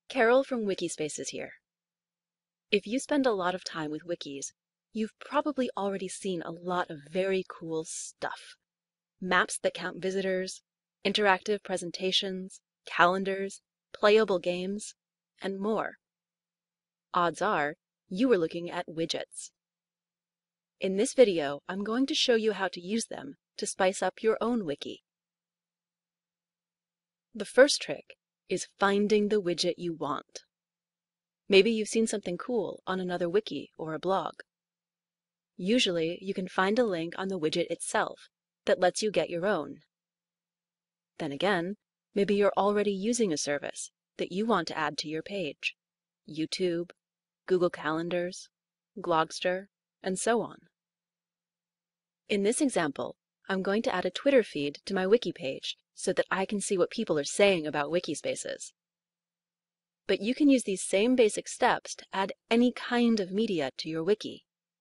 Carol from Wikispaces here. If you spend a lot of time with wikis, you've probably already seen a lot of very cool stuff. Maps that count visitors, interactive presentations, calendars, playable games, and more. Odds are, you were looking at widgets. In this video, I'm going to show you how to use them to spice up your own wiki. The first trick is finding the widget you want. Maybe you've seen something cool on another wiki or a blog. Usually, you can find a link on the widget itself that lets you get your own. Then again, maybe you're already using a service that you want to add to your page. YouTube, Google Calendars, Glogster, and so on. In this example, I'm going to add a Twitter feed to my wiki page so that I can see what people are saying about Wikispaces. But you can use these same basic steps to add any kind of media to your wiki.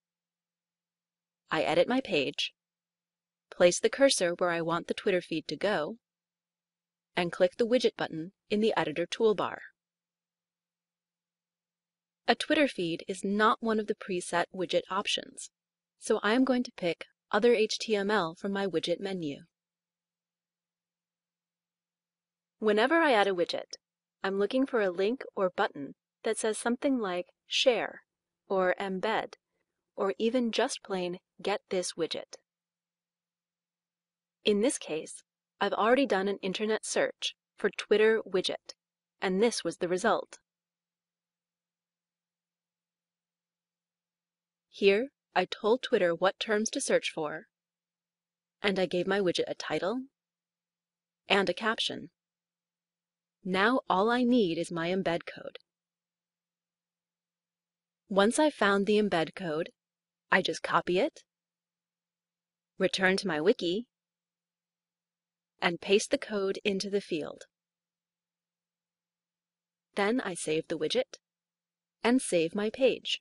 I edit my page, place the cursor where I want the Twitter feed to go, and click the widget button in the editor toolbar. A Twitter feed is not one of the preset widget options, so I am going to pick Other HTML from my widget menu. Whenever I add a widget, I'm looking for a link or button that says something like Share, or Embed, or even just plain Get this widget. In this case, I've already done an internet search for Twitter widget, and this was the result. Here, I told Twitter what terms to search for, and I gave my widget a title and a caption. Now all I need is my embed code. Once I've found the embed code, I just copy it, return to my wiki, and paste the code into the field. Then I save the widget and save my page.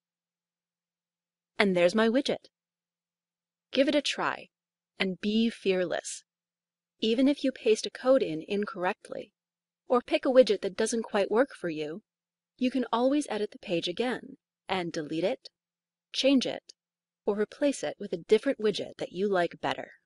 And there's my widget. Give it a try and be fearless. Even if you paste a code in incorrectly, or pick a widget that doesn't quite work for you, you can always edit the page again and delete it, change it, or replace it with a different widget that you like better.